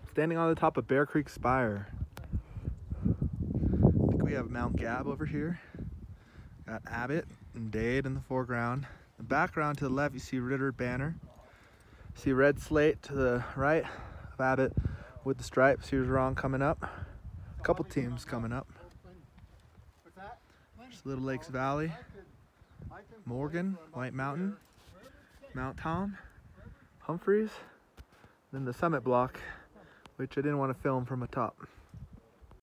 Standing on the top of Bear Creek Spire. I think we have Mount Gab over here. Got Abbott and Dade in the foreground. The background to the left, you see Ritter Banner. See Red Slate to the right of Abbott with the stripes. Here's Ron coming up. A couple teams coming up. There's Little Lakes Valley, Morgan, White Mountain, Mount Tom, Humphreys, then the summit block, which I didn't want to film from a top.